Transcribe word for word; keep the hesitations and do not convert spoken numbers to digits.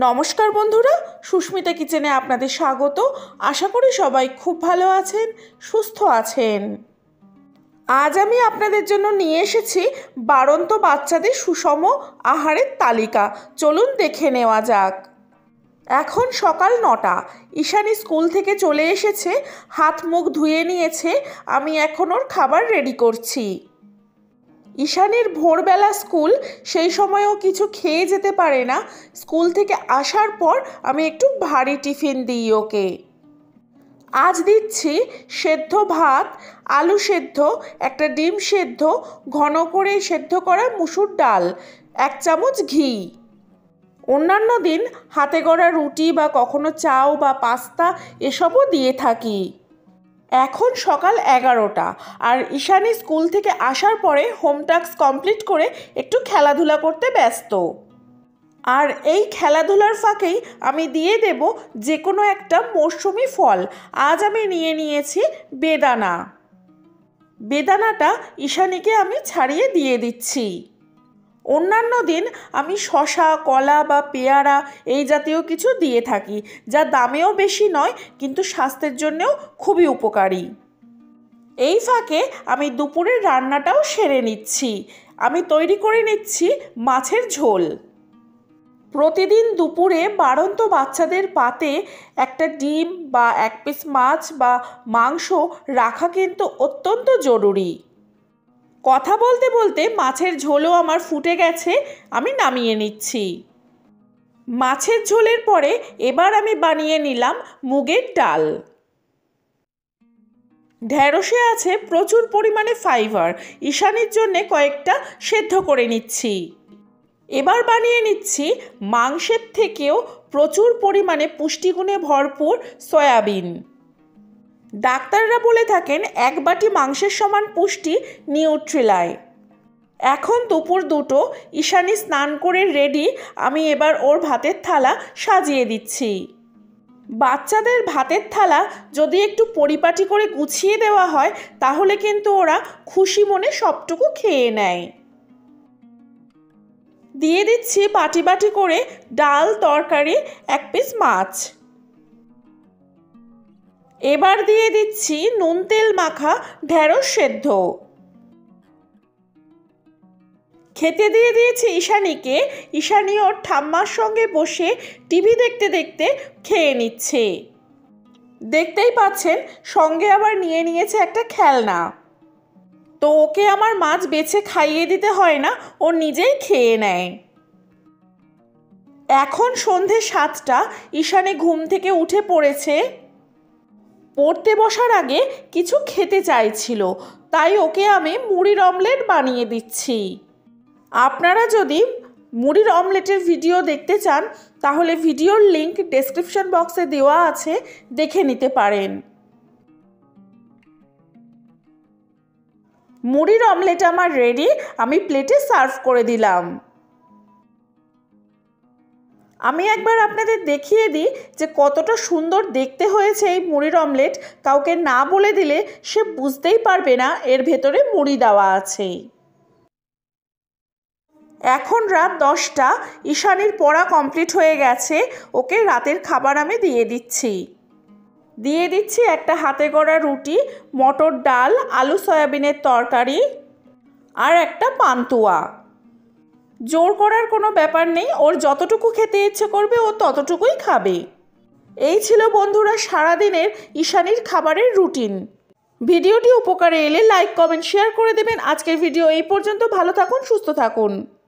নমস্কার বন্ধুরা, সুস্মিতা কিচেনে আপনাদের স্বাগত। আশা করি সবাই খুব ভালো আছেন, সুস্থ আছেন। আজ আমি আপনাদের জন্য নিয়ে এসেছি বাড়ন্ত বাচ্চাদের সুষম আহারের তালিকা। চলুন দেখে নেওয়া যাক। এখন সকাল নটা। ঈশানী স্কুল থেকে চলে এসেছে, হাত মুখ ধুয়ে নিয়েছে। আমি এখন ওর খাবার রেডি করছি। ঈশানীর ভোরবেলা স্কুল, সেই সময়ও কিছু খেয়ে যেতে পারে না। স্কুল থেকে আসার পর আমি একটু ভারী টিফিন দিই ওকে। আজ দিচ্ছি সেদ্ধ ভাত, আলু সেদ্ধ, একটা ডিম সেদ্ধ, ঘন করে সেদ্ধ করা মুসুর ডাল, এক চামচ ঘি। অন্যান্য দিন হাতে গড়া রুটি বা কখনো চাও বা পাস্তা এসবও দিয়ে থাকি। এখন সকাল এগারোটা, আর ঈশানী স্কুল থেকে আসার পরে হোম টাস্ক কমপ্লিট করে একটু খেলাধুলা করতে ব্যস্ত। আর এই খেলাধুলার ফাঁকেই আমি দিয়ে দেব যে কোনো একটা মৌসুমি ফল। আজ আমি নিয়ে নিয়েছি বেদানা। বেদানাটা ঈশানীকে আমি ছাড়িয়ে দিয়ে দিচ্ছি। অন্যান্য দিন আমি শসা, কলা বা পেয়ারা এই জাতীয় কিছু দিয়ে থাকি, যা দামেও বেশি নয় কিন্তু স্বাস্থ্যের জন্যও খুবই উপকারী। এই ফাঁকে আমি দুপুরের রান্নাটাও সেরে নিচ্ছি। আমি তৈরি করে নিচ্ছি মাছের ঝোল। প্রতিদিন দুপুরে বাড়ন্ত বাচ্চাদের পাতে একটা ডিম বা এক পিস মাছ বা মাংস রাখা কিন্তু অত্যন্ত জরুরি। কথা বলতে বলতে মাছের ঝোলও আমার ফুটে গেছে, আমি নামিয়ে নিচ্ছি। মাছের ঝোলের পরে এবার আমি বানিয়ে নিলাম মুগের ডাল। ঢেঁড়সে আছে প্রচুর পরিমাণে ফাইবার। ঈশানীর জন্যে কয়েকটা সেদ্ধ করে নিচ্ছি। এবার বানিয়ে নিচ্ছি মাংসের থেকেও প্রচুর পরিমাণে পুষ্টিগুণে ভরপুর সয়াবিন। ডাক্তাররা বলে থাকেন এক বাটি মাংসের সমান পুষ্টি নিউট্রিলায়। এখন দুপুর দুটো, ঈশানী স্নান করে রেডি। আমি এবার ওর ভাতের থালা সাজিয়ে দিচ্ছি। বাচ্চাদের ভাতের থালা যদি একটু পরিপাটি করে গুছিয়ে দেওয়া হয় তাহলে কিন্তু ওরা খুশি মনে সবটুকু খেয়ে নেয়। দিয়ে দিচ্ছি বাটি বাটি করে ডাল, তরকারি, এক পিস মাছ। এবার দিয়ে দিচ্ছি নুন তেল মাখা ঢেঁড়স সেদ্ধ। খেতে দিয়ে দিয়েছি ঈশানীকে। ঈশানী ওর ঠাম্মার সঙ্গে বসে টিভি দেখতে দেখতে খেয়ে নিচ্ছে। দেখতেই পাচ্ছেন সঙ্গে আবার নিয়ে নিয়েছে একটা খেলনা। তো ওকে আমার মাছ বেছে খাইয়ে দিতে হয় না, ও নিজেই খেয়ে নেয়। এখন সন্ধে সাতটা। ঈশানী ঘুম থেকে উঠে পড়েছে। পড়তে বসার আগে কিছু খেতে চাইছিল, তাই ওকে আমি মুড়ির অমলেট বানিয়ে দিচ্ছি। আপনারা যদি মুড়ির অমলেটের ভিডিও দেখতে চান তাহলে ভিডিওর লিংক ডেসক্রিপশন বক্সে দেওয়া আছে, দেখে নিতে পারেন। মুড়ির অমলেট আমার রেডি, আমি প্লেটে সার্ভ করে দিলাম। আমি একবার আপনাদের দেখিয়ে দিই যে কতটা সুন্দর দেখতে হয়েছে এই মুড়ির অমলেট। কাউকে না বলে দিলে সে বুঝতেই পারবে না এর ভেতরে মুড়ি দেওয়া আছে। এখন রাত দশটা। ঈশানীর পড়া কমপ্লিট হয়ে গেছে। ওকে রাতের খাবার আমি দিয়ে দিচ্ছি। দিয়ে দিচ্ছি একটা হাতে গড়া রুটি, মটর ডাল, আলু সয়াবিনের তরকারি আর একটা পান্তুয়া। জোর করার কোনো ব্যাপার নেই, ওর যতটুকু খেতে ইচ্ছে করবে ও ততটুকুই খাবে। এই ছিল বন্ধুরা সারাদিনের ঈশানীর খাবারের রুটিন। ভিডিওটি উপকারে এলে লাইক, কমেন্ট, শেয়ার করে দেবেন। আজকের ভিডিও এই পর্যন্ত। ভালো থাকুন, সুস্থ থাকুন।